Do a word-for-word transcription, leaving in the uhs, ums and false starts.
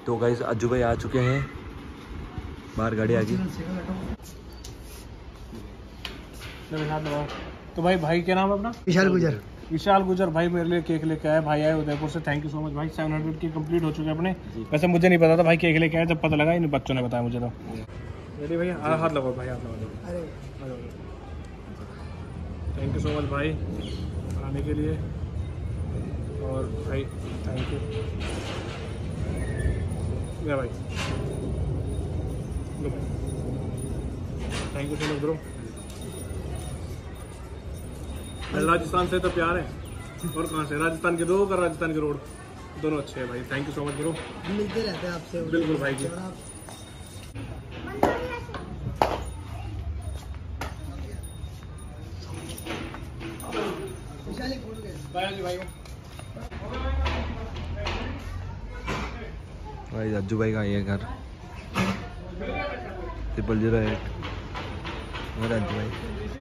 तो गाइस अज्जू भाई आ चुके हैं, बाहर गाड़ी आ गई। तो भाई भाई क्या नाम है अपना? विशाल गुजर। विशाल गुजर भाई मेरे लिए केक लेके आए, भाई आए उदयपुर से, थैंक यू सो मच भाई। सेवन हंड्रेड की कंप्लीट हो चुके हैं अपने। वैसे मुझे नहीं पता था भाई केक लेके आए, जब पता लगा इन बच्चों ने बताया मुझे। तो मेरे भैया हाथ लगाओ भाई, हाथ लगाओ। अरे थैंक यू सो मच भाई आने के लिए, और भाई थैंक यू या भाई, thank you so much bro. Rajasthan से तो प्यार है, और कहाँ से? राजस्थान के लोग और राजस्थान के रोड दोनों अच्छे हैं भाई। Thank you so much bro, मिलते रहते हैं आपसे। बिल्कुल भाई जी। भाई अज्जू भाई का ये घर ट्रिपल जीरो एट, और अज्जू भाई